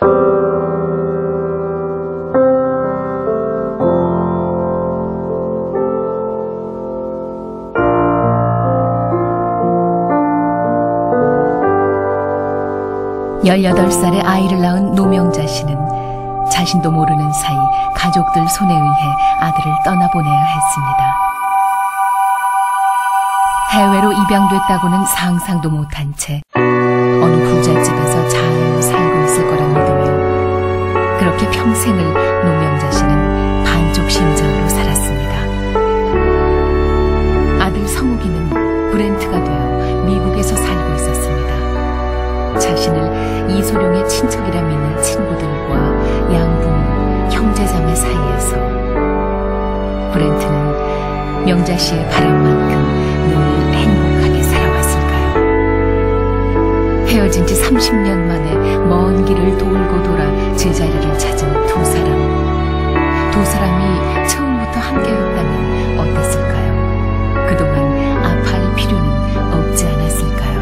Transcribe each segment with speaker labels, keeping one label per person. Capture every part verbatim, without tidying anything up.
Speaker 1: 열여덟 살에 아이를 낳은 노명자 씨는 자신도 모르는 사이 가족들 손에 의해 아들을 떠나보내야 했습니다. 해외로 입양됐다고는 상상도 못한 채 어느 부잣집에서 잘 살고 있을 거라 믿으며 그렇게 평생을 노명자 씨는 반쪽 심장으로 살았습니다. 아들 성욱이는 브렌트가 되어 미국에서 살고 있었습니다. 자신을 이소룡의 친척이라 믿는 친구들과 양부모, 형제자매 사이에서 브렌트는 명자 씨의 바람만큼 늘 행복하게 살아왔을까요? 헤어진 지 삼십 년 만에 먼 길을 돌고 돌아 제자리를 찾은 두 사람. 두 사람이 처음부터 함께였다면 어땠을까요? 그동안 아파할 필요는 없지 않았을까요?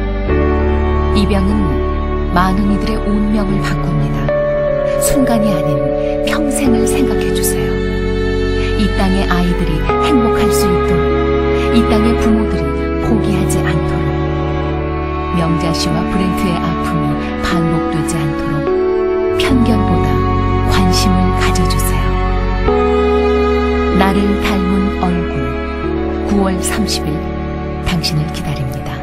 Speaker 1: 입양은 많은 이들의 운명을 바꿉니다. 순간이 아닌 평생을 생각해주세요. 이 땅의 아이들이 행복할 수 있도록, 이 땅의 부모들이 포기하지 않도록, 명자 씨와 브렌트의 아픔이 반복되지 않도록 편견보다 관심을 가져주세요. 나를 닮은 얼굴. 구월 삼십일 당신을 기다립니다.